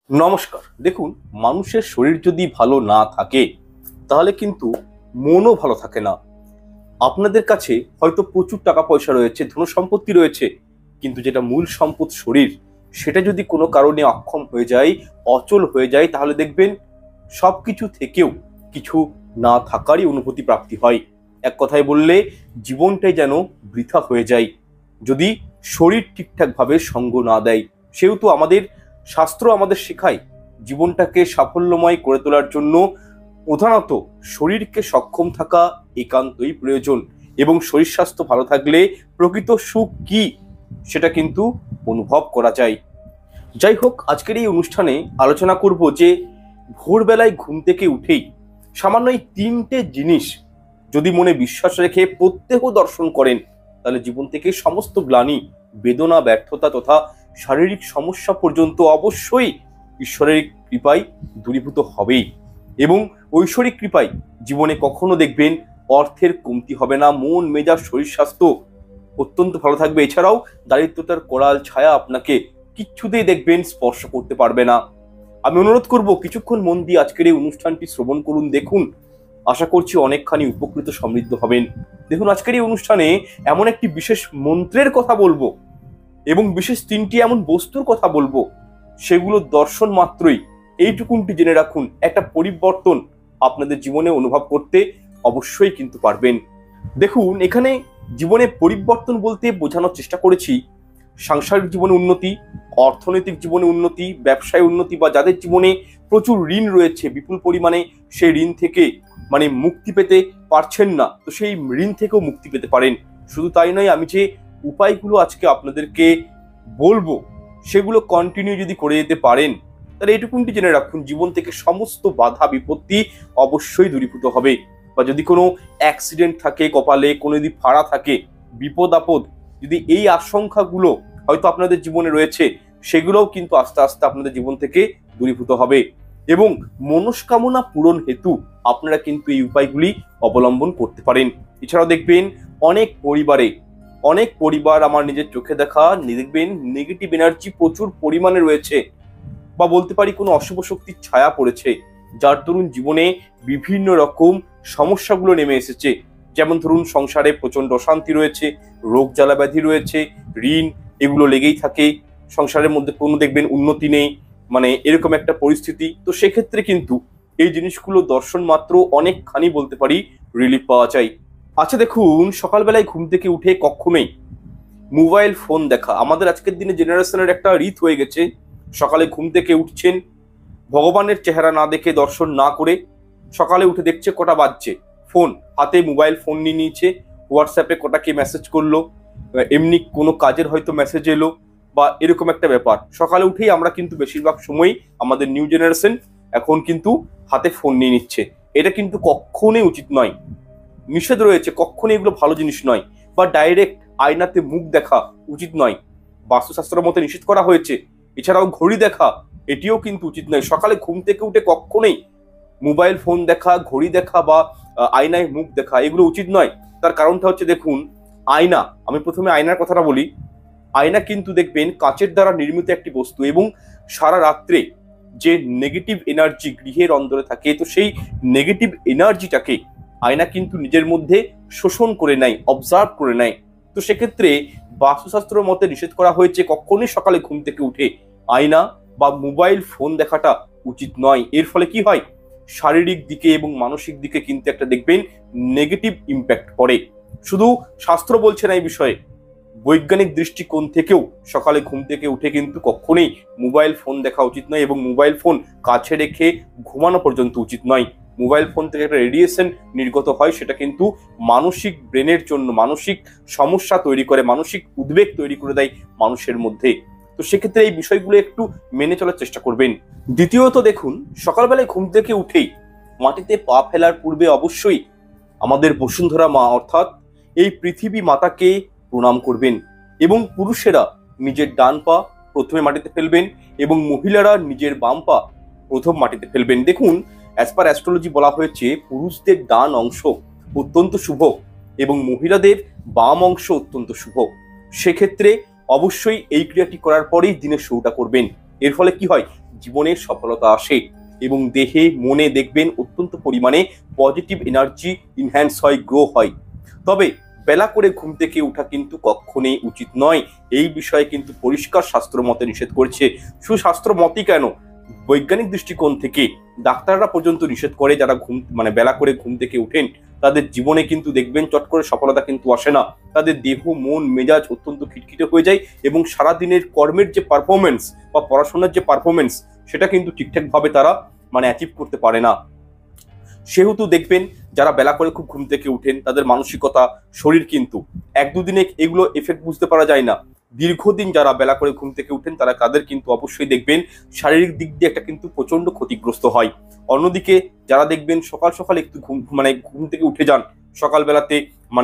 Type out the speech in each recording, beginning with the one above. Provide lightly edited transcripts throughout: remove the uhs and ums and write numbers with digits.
নমস্কার। দেখুন, মানুষের শরীর যদি ভালো না থাকে তাহলে কিন্তু মনও ভালো থাকে না। আপনাদের কাছে হয়তো প্রচুর টাকা পয়সা রয়েছে, ধন সম্পত্তি রয়েছে, কিন্তু যেটা মূল সম্পদ শরীর, সেটা যদি কোনো কারণে অক্ষম হয়ে যায়, অচল হয়ে যায়, তাহলে দেখবেন সবকিছু থেকেও কিছু না থাকারই অনুভূতি প্রাপ্তি হয়। এক কথায় বললে জীবনটাই যেন বৃথা হয়ে যায় যদি শরীর ঠিকঠাকভাবে সঙ্গ না দেয়। সেহেতু আমাদের শাস্ত্র আমাদের শেখায় জীবনটাকে সাফল্যময় করে তোলার জন্য প্রধানত শরীরকে সক্ষম থাকা একান্তই প্রয়োজন, এবং শরীর স্বাস্থ্য ভালো থাকলে প্রকৃত সুখ কি সেটা কিন্তু অনুভব করা যায়। যাই হোক, আজকের এই অনুষ্ঠানে আলোচনা করব যে ভোরবেলায় ঘুম থেকে উঠেই সামান্য এই তিনটে জিনিস যদি মনে বিশ্বাস রেখে প্রত্যহ দর্শন করেন, তাহলে জীবন থেকে সমস্ত গ্লানি, বেদনা, ব্যর্থতা তথা শারীরিক সমস্যা পর্যন্ত অবশ্যই ঈশ্বরের কৃপায় দূরীভূত হবেই, এবং ঐশ্বরিক কৃপায় জীবনে কখনো দেখবেন অর্থের কমতি হবে না, মন মেজাজ শরীর স্বাস্থ্য অত্যন্ত ভালো থাকবে। এছাড়াও দারিদ্রতার করাল ছায়া আপনাকে কিচ্ছুতেই দেখবেন স্পর্শ করতে পারবে না। আমি অনুরোধ করব কিছুক্ষণ মন দিয়ে আজকের এই অনুষ্ঠানটি শ্রবণ করুন, দেখুন, আশা করছি অনেকখানি উপকৃত সমৃদ্ধ হবেন। দেখুন, আজকের এই অনুষ্ঠানে এমন একটি বিশেষ মন্ত্রের কথা বলবো এবং বিশেষ তিনটি এমন বস্তুর কথা বলবো, সেগুলো দর্শন মাত্রই এইটুকুনটি জেনে রাখুন, একটা পরিবর্তন আপনাদের জীবনে অনুভব করতে অবশ্যই কিন্তু পারবেন। দেখুন, এখানে জীবনে পরিবর্তন বলতে বোঝানোর চেষ্টা করেছি সাংসারিক জীবনে উন্নতি, অর্থনৈতিক জীবনে উন্নতি, ব্যবসায় উন্নতি, বা যাদের জীবনে প্রচুর ঋণ রয়েছে, বিপুল পরিমাণে সেই ঋণ থেকে মুক্তি পেতে পারছেন না, তো সেই ঋণ থেকেও মুক্তি পেতে পারেন। শুধু তাই নয়, আমি যে উপায়গুলো আজকে আপনাদেরকে বলবো সেগুলো কন্টিনিউ যদি করে যেতে পারেন, তাহলে এইটুকুনটি জেনে রাখুন জীবন থেকে সমস্ত বাধা বিপত্তি অবশ্যই দূরীভূত হবে। বা যদি কোনো অ্যাক্সিডেন্ট থাকে কপালে, কোনো যদি ফাড়া থাকে, বিপদ আপদ, যদি এই আশঙ্কাগুলো হয়তো আপনাদের জীবনে রয়েছে, সেগুলোও কিন্তু আস্তে আস্তে আপনাদের জীবন থেকে দূরীভূত হবে, এবং মনস্কামনা পূরণ হেতু আপনারা কিন্তু এই উপায়গুলি অবলম্বন করতে পারেন। এছাড়াও দেখবেন অনেক পরিবার আমার নিজের চোখে দেখা দেখবেন নেগেটিভ এনার্জি প্রচুর পরিমাণে রয়েছে, বা বলতে পারি কোনো অশুভ শক্তির ছায়া পড়েছে, যার দরুন জীবনে বিভিন্ন রকম সমস্যাগুলো নেমে এসেছে। যেমন ধরুন, সংসারে প্রচন্ড অশান্তি রয়েছে, রোগ জ্বালা ব্যাধি রয়েছে, ঋণ এগুলো লেগেই থাকে, সংসারের মধ্যে কোনো দেখবেন উন্নতি নেই, এরকম একটা পরিস্থিতি। তো সেক্ষেত্রে কিন্তু এই জিনিসগুলো দর্শন মাত্র অনেকখানি বলতে পারি রিলিফ পাওয়া যায়। আচ্ছা দেখুন, সকালবেলায় ঘুম থেকে উঠে কখনোই মোবাইল ফোন দেখা আমাদের আজকের দিনে জেনারেশনের একটা রীত হয়ে গেছে। সকালে ঘুম থেকে উঠছেন, ভগবানের চেহারা না দেখে, দর্শন না করে সকালে উঠে দেখছে কটা বাজছে, ফোন হাতে, মোবাইল ফোন নিয়ে নিয়েছে, হোয়াটসঅ্যাপে কটা কে মেসেজ করলো, এমনি কোনো কাজের হয়তো মেসেজ এলো, বা এরকম একটা ব্যাপার। সকালে উঠেই আমরা কিন্তু বেশিরভাগ সময় আমাদের নিউ জেনারেশন এখন কিন্তু হাতে ফোন নিয়ে নিচ্ছে। এটা কিন্তু কখনোই উচিত নয়, নিষেধ রয়েছে, কখনোই এগুলো ভালো জিনিস নয়। বা ডাইরেক্ট আয়নাতে মুখ দেখা উচিত নয়, বাস্তুশাস্ত্রের মতে নিষেধ করা হয়েছে। এছাড়াও ঘড়ি দেখা, এটিও কিন্তু উচিত নয়। সকালে ঘুম থেকে উঠে কখনোই মোবাইল ফোন দেখা, ঘড়ি দেখা, বা আয়নায় মুখ দেখা এগুলো উচিত নয়। তার কারণটা হচ্ছে, দেখুন, আয়না, আমি প্রথমে আয়নার কথাটা বলি। আয়না কিন্তু দেখবেন কাঁচের দ্বারা নির্মিত একটি বস্তু, এবং সারা রাত্রে যে নেগেটিভ এনার্জি গৃহের অন্দরে থাকে, তো সেই নেগেটিভ এনার্জিটাকে আয়না কিন্তু নিজের মধ্যে শোষণ করে নেয়, অবজার্ভ করে নেয়। তো সেক্ষেত্রে বাস্তুশাস্ত্র মতে নিষেধ করা হয়েছে কখনোই সকালে ঘুম থেকে উঠে আয়না বা মোবাইল ফোন দেখাটা উচিত নয়। এর ফলে কি হয়, শারীরিক দিকে এবং মানসিক দিকে কিন্তু একটা দেখবেন নেগেটিভ ইম্প্যাক্ট পড়ে। শুধু শাস্ত্র বলছে না এই বিষয়ে, বৈজ্ঞানিক দৃষ্টিকোণ থেকেও সকালে ঘুম থেকে উঠে কিন্তু কখনোই মোবাইল ফোন দেখা উচিত নয়, এবং মোবাইল ফোন কাছে রেখে ঘুমানো পর্যন্ত উচিত নয়। মোবাইল ফোন থেকে একটা রেডিয়েশন নির্গত হয়, সেটা কিন্তু মানসিক ব্রেনের জন্য মানসিক সমস্যা তৈরি করে, মানসিক উদ্বেগ তৈরি করে দেয় মানুষের মধ্যে। তো সেক্ষেত্রে এই বিষয়গুলো একটু মেনে চলার চেষ্টা করবেন। দ্বিতীয়ত দেখুন, সকালবেলায় ঘুম থেকে উঠেই মাটিতে পা ফেলার পূর্বে অবশ্যই আমাদের বসুন্ধরা মা অর্থাৎ এই পৃথিবী মাতাকে প্রণাম করবেন, এবং পুরুষেরা নিজের ডান পা প্রথমে মাটিতে ফেলবেন, এবং মহিলারা নিজের বাম পা প্রথম মাটিতে ফেলবেন। দেখুন, অ্যাজ পার অ্যাস্ট্রোলজি বলা হয়েছে পুরুষদের ডান অংশ অত্যন্ত শুভ এবং মহিলাদের বাম অংশ অত্যন্ত শুভ। সেক্ষেত্রে অবশ্যই এই ক্রিয়াটি করার পরেই দিনের শুরুটা করবেন। এর ফলে কি হয়, জীবনে সফলতা আসে এবং দেহে মনে দেখবেন অত্যন্ত পরিমাণে পজিটিভ এনার্জি ইনহ্যান্স হয়, গ্রো হয়। তবে বেলা করে ঘুম থেকে ওঠা কিন্তু কখনোই উচিত নয়, এই বিষয়ে কিন্তু পরিষ্কার শাস্ত্র মতে নিষেধ করছে। শুধু শাস্ত্র মতই কেন, বৈজ্ঞানিক দৃষ্টিকোণ থেকে ডাক্তাররা পর্যন্ত নিষেধ করে যারা বেলা করে ঘুম থেকে উঠেন তাদের জীবনে কিন্তু দেখবেন চট করে সফলতা কিন্তু আসে না। তাদের দেহ মন মেজাজ অত্যন্ত খিটখিটে হয়ে যায় এবং সারাদিনের কর্মের যে পারফরমেন্স বা পড়াশোনার যে পারফরমেন্স সেটা কিন্তু ঠিকঠাকভাবে তারা অ্যাচিভ করতে পারে না। সেহেতু দেখবেন যারা বেলা করে খুব ঘুম থেকে উঠেন তাদের মানসিকতা, শরীর কিন্তু এক দুদিনে এগুলো এফেক্ট বুঝতে পারা যায় না। দীর্ঘদিন যারা বেলা করে ঘুম থেকে উঠেন তাদের কিন্তু অবশ্যই দেখবেন শারীরিক দিক দিয়ে একটা কিন্তু প্রচন্ড ক্ষতিগ্রস্ত হয়। অন্যদিকে যারা দেখবেন সকাল সকাল একটু ঘুম থেকে উঠে যান, সকালবেলাতে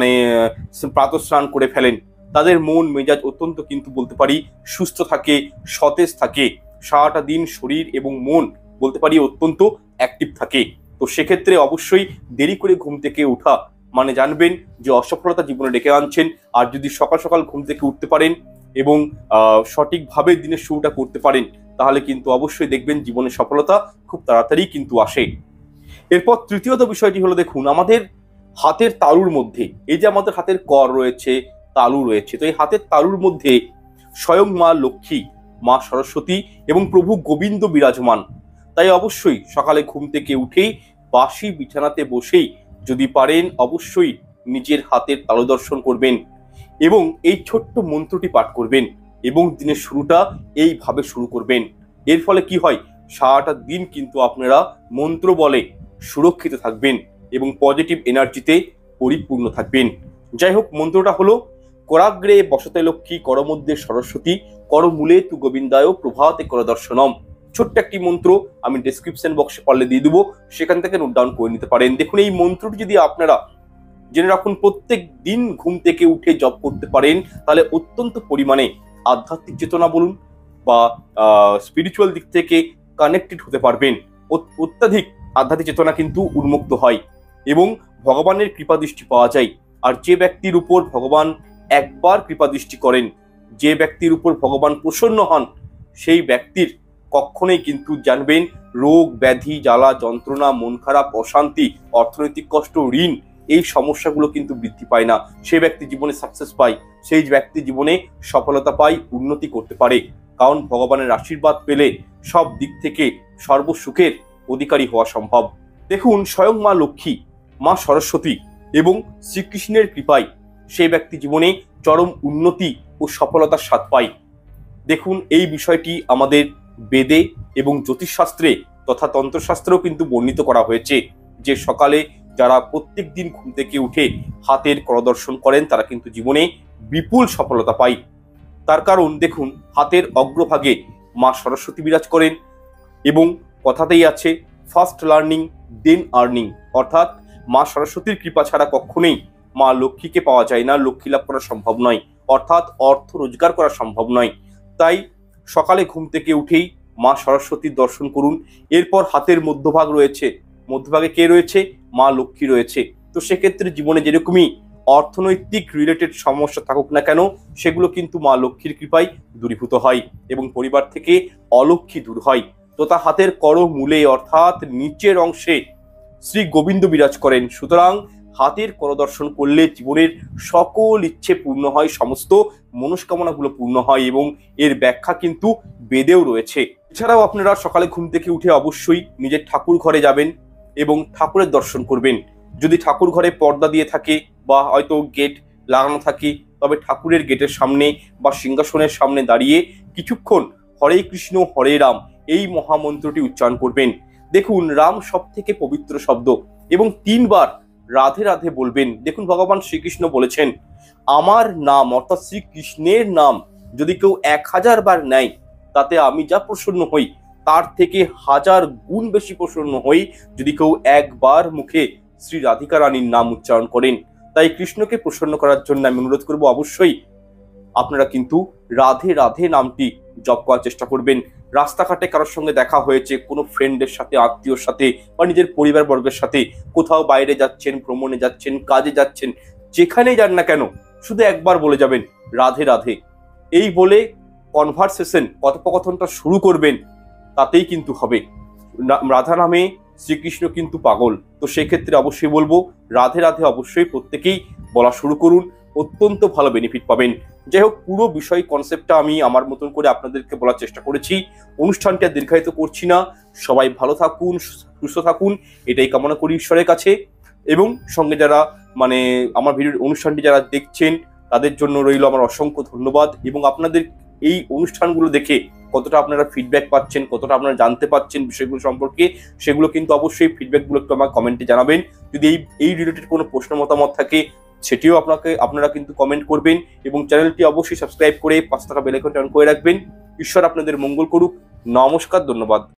প্রাতঃস্নান করে ফেলেন, তাদের মন মেজাজ অত্যন্ত কিন্তু বলতে পারি সুস্থ থাকে, সতেজ থাকে, সারাটা দিন শরীর এবং মন বলতে পারি অত্যন্ত অ্যাক্টিভ থাকে। তো সেক্ষেত্রে অবশ্যই দেরি করে ঘুম থেকে ওঠা জানবেন যে অসফলতা জীবনে ডেকে আনছেন। আর যদি সকাল সকাল ঘুম থেকে উঠতে পারেন এবং সঠিকভাবে দিনের শুরুটা করতে পারেন তাহলে কিন্তু অবশ্যই দেখবেন জীবনে সফলতা খুব তাড়াতাড়ি কিন্তু আসে। এরপর তৃতীয়ত বিষয়টি হলো, দেখুন আমাদের হাতের তালুর মধ্যে, এই যে আমাদের হাতের কর রয়েছে, তালু রয়েছে, তো এই হাতের তালুর মধ্যে স্বয়ং মা লক্ষ্মী, মা সরস্বতী এবং প্রভু গোবিন্দ বিরাজমান। তাই অবশ্যই সকালে ঘুম থেকে উঠেই বাসি বিছানাতে বসেই যদি পারেন অবশ্যই নিজের হাতের তালু দর্শন করবেন এবং এই ছোট্ট মন্ত্রটি পাঠ করবেন এবং দিনের শুরুটা এইভাবে শুরু করবেন। এর ফলে কি হয়, সারাটা দিন কিন্তু আপনারা মন্ত্র বলে সুরক্ষিত থাকবেন এবং পজিটিভ এনার্জিতে পরিপূর্ণ থাকবেন। যাই হোক, মন্ত্রটা হলো করাগ্রে বসতে লক্ষ্মী, করমধ্যে সরস্বতী, করমূলে তু গোবিন্দায় প্রভাতে কর দর্শনম। ছোট্ট একটি মন্ত্র আমি ডেসক্রিপশন বক্সে পারলে দিয়ে দেবো, সেখান থেকে নোট ডাউন করে নিতে পারেন। দেখুন এই মন্ত্রটি যদি আপনারা জেনে রাখুন, প্রত্যেক দিন ঘুম থেকে উঠে জপ করতে পারেন তাহলে অত্যন্ত পরিমাণে আধ্যাত্মিক চেতনা বলুন বা স্পিরিচুয়াল দিক থেকে কানেক্টেড হতে পারবেন। অত্যাধিক আধ্যাত্মিক চেতনা কিন্তু উন্মুক্ত হয় এবং ভগবানের কৃপা দৃষ্টি পাওয়া যায়। আর যে ব্যক্তির উপর ভগবান একবার কৃপা দৃষ্টি করেন, যে ব্যক্তির উপর ভগবান প্রসন্ন হন, সেই ব্যক্তির কখনোই কিন্তু জানবেন রোগ ব্যাধি, জ্বালা যন্ত্রণা, মন খারাপ, অশান্তি, অর্থনৈতিক কষ্ট, ঋণ, এই সমস্যাগুলো কিন্তু বৃদ্ধি পায় না। সেই ব্যক্তি জীবনে সাকসেস পায়, সেই ব্যক্তি জীবনে সফলতা পায়, উন্নতি করতে পারে। কারণ ভগবানের আশীর্বাদ পেলে সব দিক থেকে সর্বসুখের অধিকারী হওয়া সম্ভব। দেখুন স্বয়ং মা লক্ষ্মী, মা সরস্বতী এবং শ্রীকৃষ্ণের কৃপায় সেই ব্যক্তি জীবনে চরম উন্নতি ও সফলতার স্বাদ পায়। দেখুন এই বিষয়টি আমাদের বেদে এবং জ্যোতিষশাস্ত্রে তথা তন্ত্রশাস্ত্রেও কিন্তু বর্ণিত করা হয়েছে যে সকালে যারা প্রত্যেক দিন ঘুম থেকে উঠে হাতের করদর্শন করেন তারা কিন্তু জীবনে বিপুল সফলতা পায়। তার কারণ দেখুন হাতের অগ্রভাগে মা সরস্বতী বিরাজ করেন এবং কথাতেই আছে ফার্স্ট লার্নিং দেন আর্নিং, অর্থাৎ মা সরস্বতীর কৃপা ছাড়া কখনোই মা লক্ষ্মীকে পাওয়া যায় না, লক্ষ্মী লাভ করা সম্ভব নয়, অর্থাৎ অর্থ রোজগার করা সম্ভব নয়। তাই সকালে ঘুম থেকে উঠেই মা সরস্বতীর দর্শন করুন। এরপর হাতের মধ্যভাগ রয়েছে, মধ্যভাগে কে রয়েছে, মা লক্ষ্মী রয়েছে। তো সেক্ষেত্রে জীবনে যেরকমই অর্থনৈতিক রিলেটেড সমস্যা থাকুক না কেন সেগুলো কিন্তু মা লক্ষ্মীর কৃপায় দূরীভূত হয় এবং পরিবার থেকে অলক্ষ্মী দূর হয়। তো তা হাতের কর মূলে অর্থাৎ নিচের অংশে শ্রী গোবিন্দ বিরাজ করেন। সুতরাং হাতের কর দর্শন করলে জীবনের সকল ইচ্ছে পূর্ণ হয়, সমস্ত মনস্কামনাগুলো পূর্ণ হয় এবং এর ব্যাখ্যা কিন্তু বেদেও রয়েছে। এছাড়াও আপনারা সকালে ঘুম থেকে উঠে অবশ্যই নিজের ঠাকুর ঘরে যাবেন এবং ঠাকুরের দর্শন করবেন। যদি ঠাকুর ঘরে পর্দা দিয়ে থাকে বা হয়তো গেট লাগানো থাকে তবে ঠাকুরের গেটের সামনে বা সিংহাসনের সামনে দাঁড়িয়ে কিছুক্ষণ হরে কৃষ্ণ হরে রাম এই মহামন্ত্রটি উচ্চারণ করবেন। দেখুন রাম সব থেকে পবিত্র শব্দ এবং 3 বার রাধে রাধে বলবেন। দেখুন ভগবান শ্রীকৃষ্ণ বলেছেন আমার নাম অর্থাৎ শ্রীকৃষ্ণের নাম যদি কেউ 1000 বার নেয় তাতে আমি যা প্রসন্ন হই তার থেকে 1000 গুণ বেশি প্রসন্ন হই যদি কেউ একবার মুখে শ্রী রাধিকা রানীর নাম উচ্চারণ করেন। তাই কৃষ্ণকে প্রসন্ন করার জন্য আমি অনুরোধ করব অবশ্যই আপনারা কিন্তু রাধে রাধে নামটি জপ করার চেষ্টা করবেন। রাস্তাঘাটে কারোর সঙ্গে দেখা হয়েছে, কোনো ফ্রেন্ডের সাথে, আত্মীয়র সাথে বা নিজের পরিবার বর্গের সাথে, কোথাও বাইরে যাচ্ছেন, ভ্রমণে যাচ্ছেন, কাজে যাচ্ছেন, যেখানেই যান না কেন শুধু একবার বলে যাবেন রাধে রাধে। এই বলে কনভারসেশন, কথোপকথনটা শুরু করবেন। তাতেই কিন্তু হবে। রাধা নামে শ্রীকৃষ্ণ কিন্তু পাগল। তো সেক্ষেত্রে অবশ্যই বলবো রাধে রাধে অবশ্যই প্রত্যেকেই বলা শুরু করুন, অত্যন্ত ভালো বেনিফিট পাবেন। যাই হোক, পুরো বিষয় কনসেপ্টটা আমি আমার মতন করে আপনাদেরকে বলার চেষ্টা করেছি। অনুষ্ঠানটা দীর্ঘায়িত করছি না। সবাই ভালো থাকুন, সুস্থ থাকুন, এটাই কামনা করি ঈশ্বরের কাছে। এবং সঙ্গে যারা আমার ভিডিওর অনুষ্ঠানটি যারা দেখছেন তাদের জন্য রইল আমার অসংখ্য ধন্যবাদ। এবং আপনাদের এই অনুষ্ঠানগুলো দেখে কতটা আপনারা ফিডব্যাক পাচ্ছেন, কতটা আপনারা জানতে পাচ্ছেন বিষয়গুলো সম্পর্কে, সেগুলো কিন্তু অবশ্যই ফিডব্যাকগুলো একটু আমার কমেন্টে জানাবেন। যদি এই রিলেটেড কোনো প্রশ্ন মতামত থাকে সেটিও আপনারা কিন্তু কমেন্ট করবেন। এবং চ্যানেলটি অবশ্যই সাবস্ক্রাইব করে 5 টাকা বেল আইকনটি অন করে রাখবেন। ঈশ্বর আপনাদের মঙ্গল করুক। নমস্কার, ধন্যবাদ।